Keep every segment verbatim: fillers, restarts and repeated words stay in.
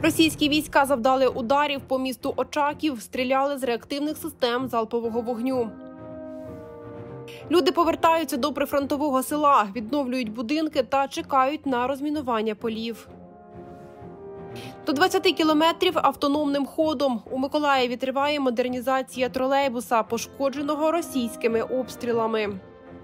Російські війська завдали ударів по місту Очаків, стріляли з реактивних систем залпового вогню. Люди повертаються до прифронтового села, відновлюють будинки та чекають на розмінування полів. До двадцяти кілометрів автономним ходом. У Миколаєві триває модернізація тролейбуса, пошкодженого російськими обстрілами.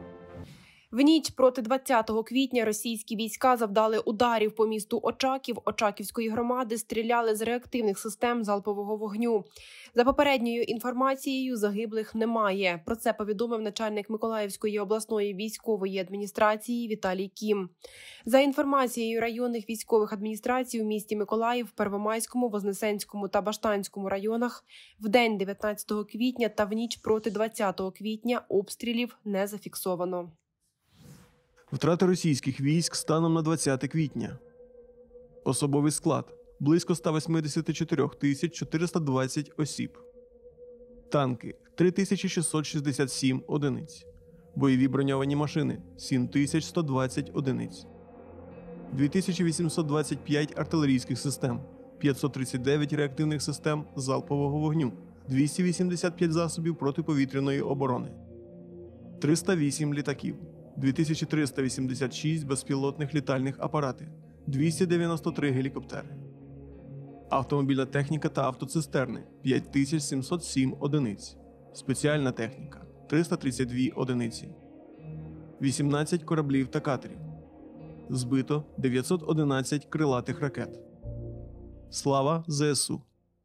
В ніч проти двадцятого квітня російські війська завдали ударів по місту Очаків Очаківської громади, стріляли з реактивних систем залпового вогню. За попередньою інформацією, загиблих немає. Про це повідомив начальник Миколаївської обласної військової адміністрації Віталій Кім. За інформацією районних військових адміністрацій у місті Миколаїв, Первомайському, Вознесенському та Баштанському районах в день дев'ятнадцятого квітня та в ніч проти двадцятого квітня обстрілів не зафіксовано. Втрати російських військ станом на двадцяте квітня. Особовий склад – близько ста вісімдесяти чотирьох тисяч чотириста двадцять осіб. Танки – три тисячі шістсот шістдесят сім одиниць. Бойові броньовані машини – сім тисяч сто двадцять одиниць. дві тисячі вісімсот двадцять п'ять артилерійських систем, п'ятсот тридцять дев'ять реактивних систем залпового вогню, двісті вісімдесят п'ять засобів протиповітряної оборони, триста вісім літаків, дві тисячі триста вісімдесят шість безпілотних літальних апаратів, двісті дев'яносто три гелікоптери. Автомобільна техніка та автоцистерни – п'ять тисяч сімсот сім одиниць. Спеціальна техніка – триста тридцять дві одиниці. вісімнадцять кораблів та катерів. Збито дев'ятсот одинадцять крилатих ракет. Слава ЗСУ!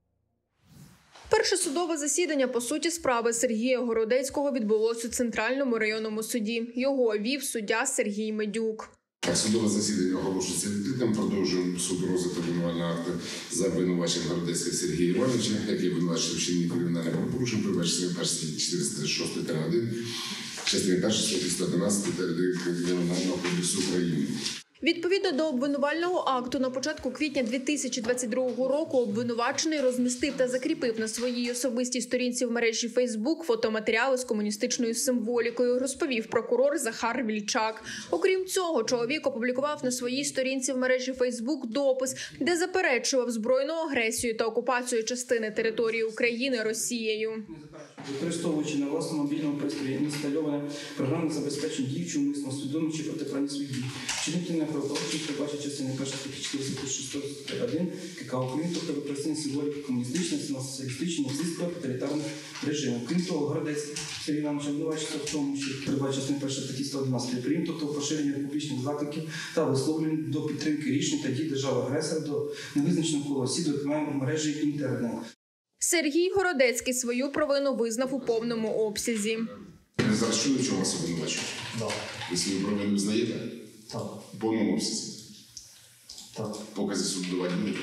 Перше судове засідання по суті справи Сергія Городецького відбулося у Центральному районному суді. Його вів суддя Сергій Медюк. Судове засідання оголошується відкритим. Продовжуємо суд розгляд обвинувального акту за обвинуваченням Городецького Сергія Івановича, який обвинувачує вчинення кримінальних правопорушень, передбачених першої чотириста тридцять шість один, частини першої статті сто одинадцять Кримінального кодексу України. Відповідно до обвинувального акту, на початку квітня дві тисячі двадцять другого року обвинувачений розмістив та закріпив на своїй особистій сторінці в мережі Фейсбук фотоматеріали з комуністичною символікою, розповів прокурор Захар Вільчак. Окрім цього, чоловік опублікував на своїй сторінці в мережі Фейсбук допис, де заперечував збройну агресію та окупацію частини території України Росією. Використовуючи на власному мобільному пристрої інстальоване програмне забезпечення діючого умисно усвідомлюючи протиправні своїх дій. Чинити на правопорушення передбачить частини першої статті чотириста шість один КК України, тобто використання символіки комуністичних, націоналістичних, нацистського тоталітарних режимів. Крім того, Городецький Сергій Іванович обвинувачується в тому, що передбачить частини першої статті сто одинадцять прим., тобто поширення публічних закликів та висловлень до підтримки рішень та дій держави-агресора до невизначеного кола осіб, документів в мережі інтернет. Сергій Городецький свою провину визнав у повному обсязі. Ви зараз чули, в чому вас обвинувачують? Так. Ви свою провину визнаєте? Так. В повному обсязі? Так. Покази суду давати будете?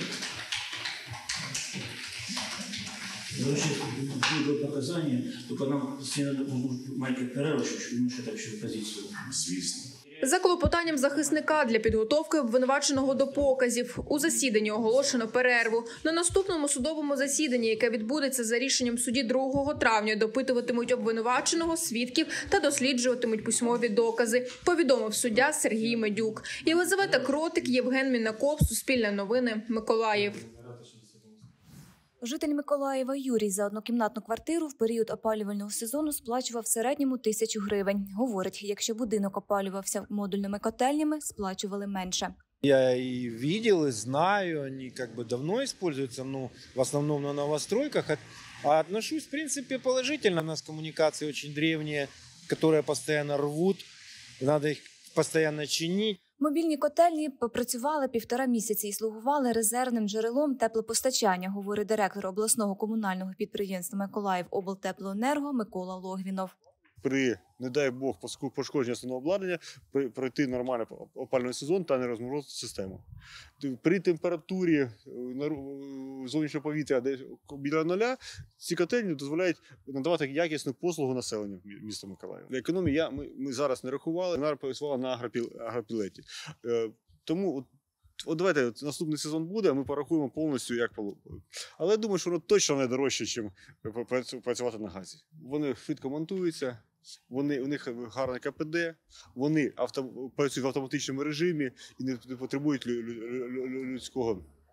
Вообще, будет показания, только нам надо маленькая перерыв, чтобы немножко так еще позицию. Звісно. За клопотанням захисника для підготовки обвинуваченого до показів у засіданні оголошено перерву. На наступному судовому засіданні, яке відбудеться за рішенням судді другого травня, допитуватимуть обвинуваченого, свідків та досліджуватимуть письмові докази, повідомив суддя Сергій Медюк. Єлизавета Кротик, Євген Мінаков, Суспільне новини, Миколаїв. Житель Миколаєва Юрій за однокімнатну квартиру в період опалювального сезону сплачував в середньому тисячу гривень. Говорить, якщо будинок опалювався модульними котельнями, сплачували менше. Я и видел, и знаю, они как бы давно используются, ну, в основном на новостройках. А отношусь, в принципе, положительно. У нас коммуникации очень древние, которые постоянно рвут, надо их постоянно чинить. Мобільні котельні попрацювали півтора місяці і слугували резервним джерелом теплопостачання, говорить директор обласного комунального підприємства Миколаїв облтеплоенерго Микола Логвінов. При, не дай Бог, пошкодження основного обладнання, пройти нормальний опалювальний сезон та не розморозити систему. При температурі зовнішнього повітря біля нуля ці котельні дозволяють надавати якісну послугу населенню міста Миколаєва. Економію ми, ми зараз не рахували, вона працювала на агропілеті. Тому от, от давайте от, наступний сезон буде, а ми порахуємо повністю, як полупили. Але я думаю, що воно точно не дорожче, ніж працювати на газі. Вони швидко монтуються. Вони, у них гарне ка пе де, вони авто, працюють в автоматичному режимі і не потребують людського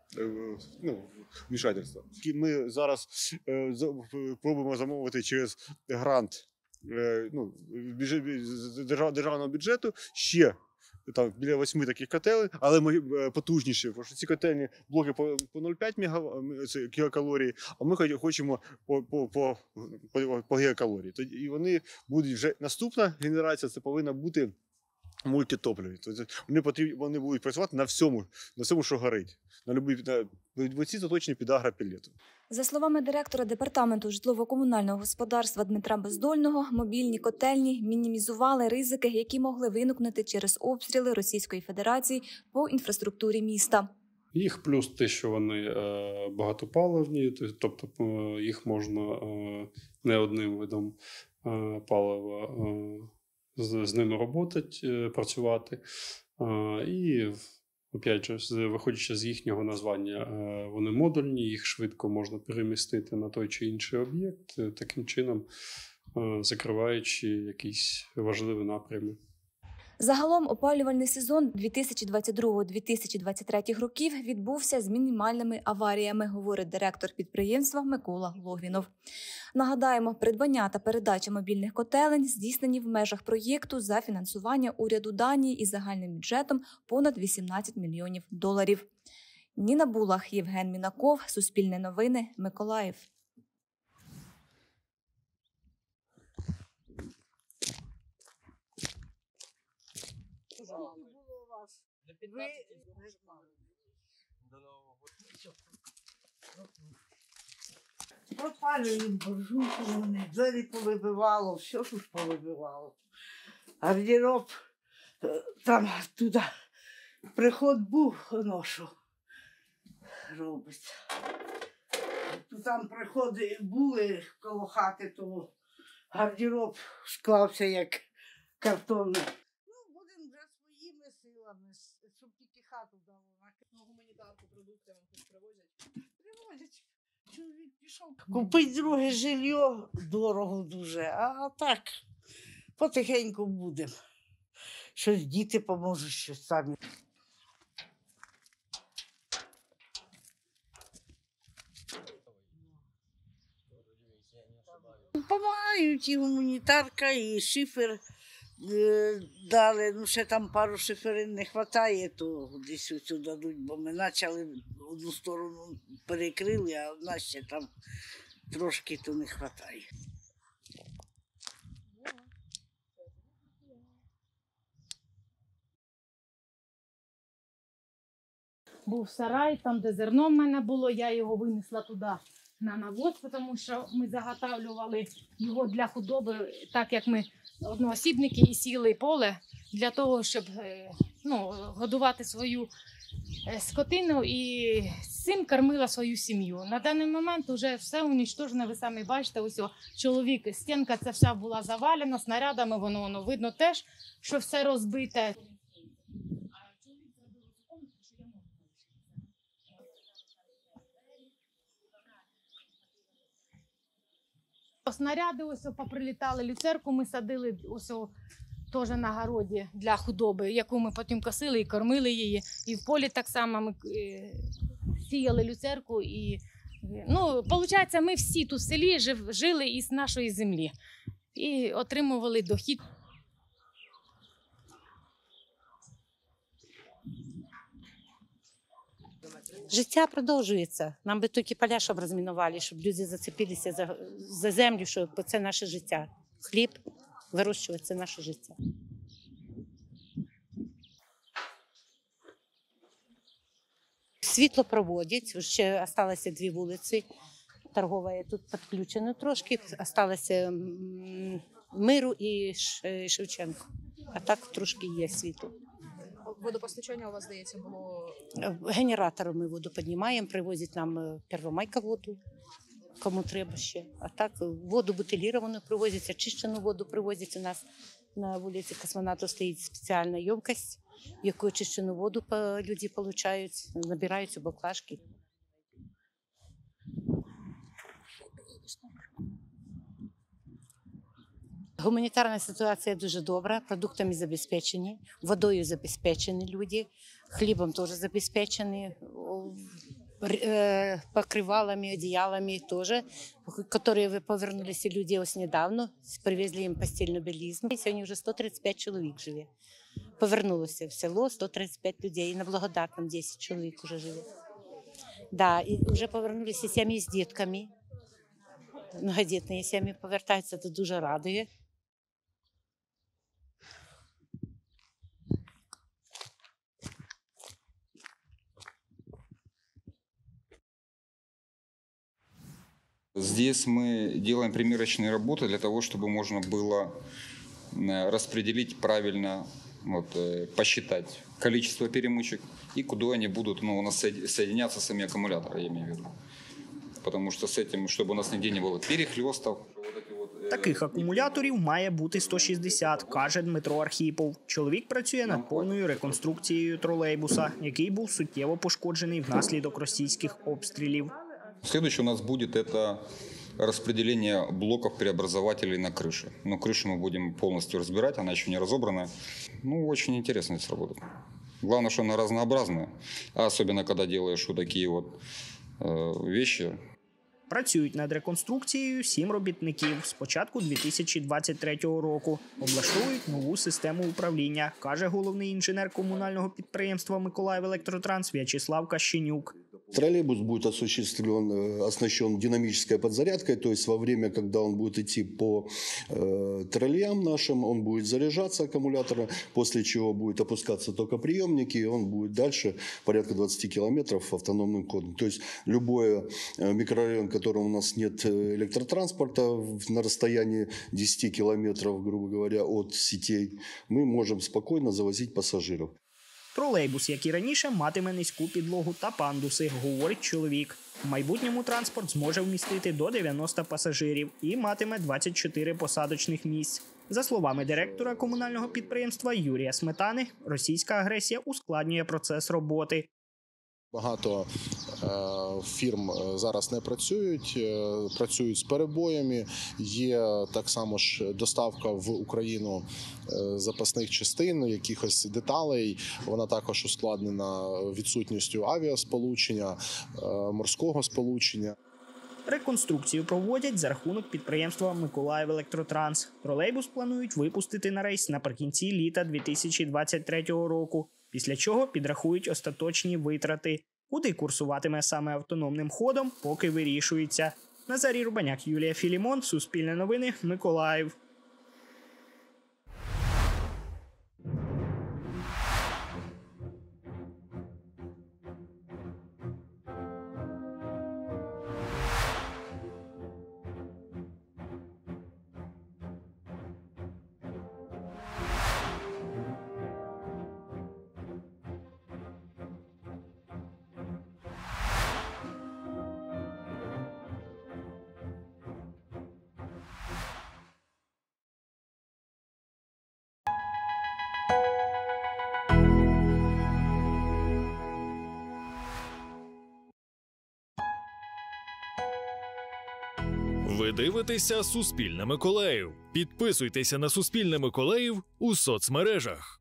ну, вмішательства. Ми зараз пробуємо замовити через грант ну, державного бюджету ще там біля восьми таких котелень, але ми потужніші, тому що ці котельні блоки по нуль цілих п'ять кілокалорій, а ми хочемо по, по, по, по, по гігакалорії. І вони будуть вже наступна генерація, це повинна бути мультитопливі. Тобто вони потрібні, вони будуть працювати на всьому, на всьому, що горить. На любі на ці заточені під агропілету. За словами директора департаменту житлово-комунального господарства Дмитра Бездольного, мобільні котельні мінімізували ризики, які могли виникнути через обстріли Російської Федерації по інфраструктурі міста. Їх плюс те, що вони багатопаливні, тобто їх можна не одним видом палива з, з ними роботати, працювати. І, опять же, виходячи з їхнього названня, вони модульні, їх швидко можна перемістити на той чи інший об'єкт, таким чином закриваючи якісь важливі напрями. Загалом опалювальний сезон дві тисячі двадцять другого - дві тисячі двадцять третього років відбувся з мінімальними аваріями, говорить директор підприємства Микола Логвінов. Нагадаємо, придбання та передача мобільних котелень здійснені в межах проєкту за фінансування уряду Данії із загальним бюджетом понад вісімнадцять мільйонів доларів. Ніна Булах, Євген Мінаков, Суспільне новини, Миколаїв. Пропалюємо буржуйку, вони двері повибивало, все тут повибивало. Гардероб, там туди приход був, воно що робиться. Там приходи були коло хати, то гардероб склався як картонний. Щоб тільки хату дало. Ну, гуманітарку, продукти вам тут привозять? Привозять. Чоловік пішов. Купить друге жилье дорого дуже, а так потихеньку будемо. Щось діти поможуть, щось самі. Помагають і гуманітарка, і шифер. Дали, ну ще там пару шиферин не вистачає, то десь оцю дадуть, бо ми почали одну сторону перекрили, а одна ще там трошки то не вистачає. Був сарай, там де зерно в мене було, я його винесла туди на навоз, тому що ми заготавлювали його для худоби, так як ми одноосібники і сіли поле для того, щоб ну, годувати свою скотину і з цим кормила свою сім'ю. На даний момент вже все унічтожено, ви самі бачите, ось чоловік, стінка ця вся була завалена снарядами, воно, воно видно теж, що все розбите. Снаряди ось поприлітали, люцерку ми садили ось теж на городі для худоби, яку ми потім косили і кормили її. І в полі так само ми е, сіяли люцерку. І, ну, виходить, ми всі тут в селі жив, жили із нашої землі і отримували дохід. Життя продовжується. Нам би тільки поля, щоб розмінували, щоб люди зацепилися за, за землю, що це наше життя. Хліб вирощувати – це наше життя. Світло проводять, ще залишилося дві вулиці. Торгова тут підключена трошки, залишилося Миру і Шевченко. А так трошки є світло. Водопостачання у вас, здається, було? Генератором ми воду піднімаємо, привозять нам Первомайка воду, кому треба ще. А так воду бутиліровану привозять, очищену воду привозять у нас. На вулиці Космонавтів стоїть спеціальна ємкость, в яку очищену воду люди отримують, набирають у баклажки. Гуманітарна ситуація дуже добра, продуктами забезпечені, водою забезпечені люди, хлібом теж забезпечені. покрывалами, одеялами тоже, которые повернулись люди ось недавно, привезли им постельную белизну. Сьогодні вже сто тридцять п'ять чоловік живе. Повернулося в село сто тридцять п'ять людей, і на Благодатном десять чоловік вже живе. Да, і вже повернулися сім'ї з дітками. Многодітні сім'ї повертаються, це дуже радує. Здесь мы делаем примерочные работы для того, чтобы можно было распределить правильно, вот, посчитать количество перемычек и куда они будут, ну, у нас соединяться сами аккумуляторы, я имею в виду. Потому что с этим, чтобы у нас нигде не было перехлестов. Таких акумуляторів має бути сто шістдесят, каже Дмитро Архіпов. Чоловік працює над повною реконструкцією тролейбуса, який був суттєво пошкоджений внаслідок російських обстрілів. Следующее у нас будет это распределение блоков преобразователей на крыше. Но крышу мы будем полностью разбирать, она еще не разобрана. Ну, очень интересно здесь работать. Главное, что она разнообразная, а особенно когда делаешь вот такие вот э, вещи. Працюють над реконструкцією сім робітників з початку дві тисячі двадцять третього року. Облаштовують нову систему управління, каже головний інженер комунального підприємства «Миколаївелектротранс» В'ячеслав Кащенюк. Троллейбус будет осуществлен, оснащен динамической подзарядкой, то есть во время, когда он будет идти по э, троллеям нашим, он будет заряжаться аккумулятора, после чего будет опускаться токоприемники, и он будет дальше порядка двадцати километров автономным ходом. То есть любой э, микрорайон, в котором у нас нет электротранспорта на расстоянии десяти километров, грубо говоря, от сетей, мы можем спокойно завозить пассажиров. Тролейбус, як і раніше, матиме низьку підлогу та пандуси, говорить чоловік. В майбутньому транспорт зможе вмістити до дев'яноста пасажирів і матиме двадцять чотири посадочних місць. За словами директора комунального підприємства Юрія Сметани, російська агресія ускладнює процес роботи. Багато е, фірм зараз не працюють, е, працюють з перебоями. Є так само ж доставка в Україну е, запасних частин, якихось деталей. Вона також ускладнена відсутністю авіасполучення, е, морського сполучення. Реконструкцію проводять за рахунок підприємства «Миколаївелектротранс». Тролейбус планують випустити на рейс наприкінці літа дві тисячі двадцять третього року. Після чого підрахують остаточні витрати. Куди курсуватиме саме автономним ходом, поки вирішується. Назарій Рубаняк, Юлія Філімон, Суспільне новини, Миколаїв. Ви дивитеся «Суспільне Миколаїв». Підписуйтеся на «Суспільне Миколаїв» у соцмережах.